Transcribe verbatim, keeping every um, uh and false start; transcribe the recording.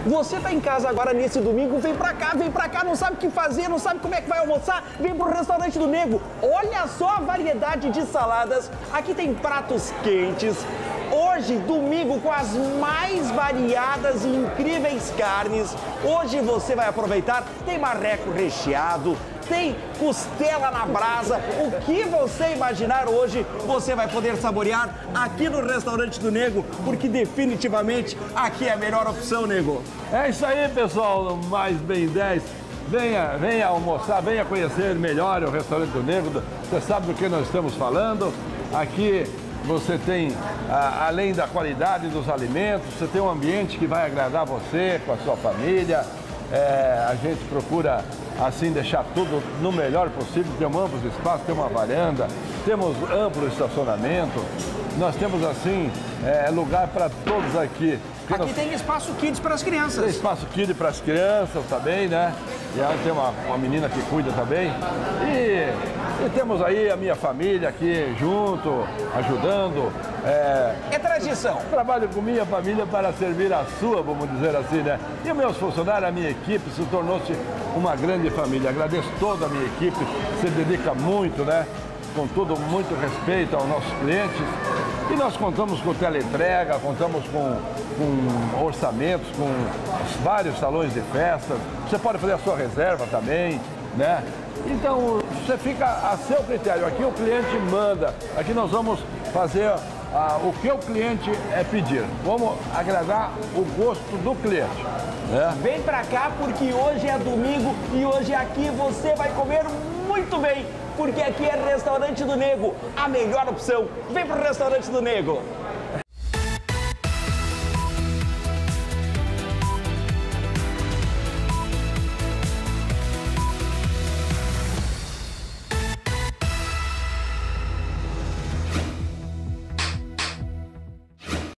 Você tá em casa agora nesse domingo, vem pra cá, vem pra cá, não sabe o que fazer, não sabe como é que vai almoçar, vem pro restaurante do Nego. Olha só a variedade de saladas, aqui tem pratos quentes. Hoje, domingo, com as mais variadas e incríveis carnes. Hoje você vai aproveitar, tem marreco recheado, tem costela na brasa. O que você imaginar hoje, você vai poder saborear aqui no restaurante do Nego, porque definitivamente aqui é a melhor opção, Nego. É isso aí, pessoal, mais bem dez. Venha, venha almoçar, venha conhecer melhor o restaurante do Nego. Você sabe do que nós estamos falando. Aqui você tem, a, além da qualidade dos alimentos, você tem um ambiente que vai agradar você, com a sua família. É, a gente procura, assim, deixar tudo no melhor possível. Temos amplos espaços, temos uma varanda, temos amplo estacionamento. Nós temos, assim, é, lugar para todos aqui. Aqui nós... tem espaço kids para as crianças. Tem espaço kids para as crianças também, né? E aí tem uma, uma menina que cuida também. E, e temos aí a minha família aqui junto, ajudando. É, é tradição. Trabalho com minha família para servir a sua, vamos dizer assim, né? E os meus funcionários, a minha equipe, se tornou-se uma grande família. Agradeço toda a minha equipe, se dedica muito, né? Com todo muito respeito aos nossos clientes. E nós contamos com teleentrega, contamos com, com orçamentos, com vários salões de festas. Você pode fazer a sua reserva também, né? Então, você fica a seu critério. Aqui o cliente manda. Aqui nós vamos fazer ah, o que o cliente é pedir. Vamos agradar o gosto do cliente, né? Vem pra cá porque hoje é domingo e hoje aqui você vai comer muito bem. Porque aqui é Restaurante do Nego, a melhor opção. Vem pro Restaurante do Nego.